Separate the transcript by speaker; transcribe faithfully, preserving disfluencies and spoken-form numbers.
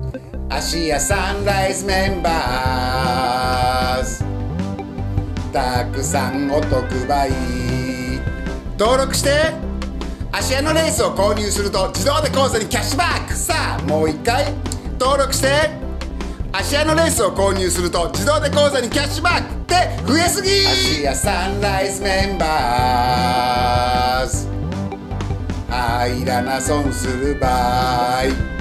Speaker 1: 芦屋サンライズメンバーズ、たくさんお得倍。登録して芦屋のレースを購入すると自動で口座にキャッシュバック。さあもう一回登録して、芦屋のレースを購入すると自動で口座にキャッシュバックって増えすぎ。芦屋サンライズメンバーズ、入らな損する場合。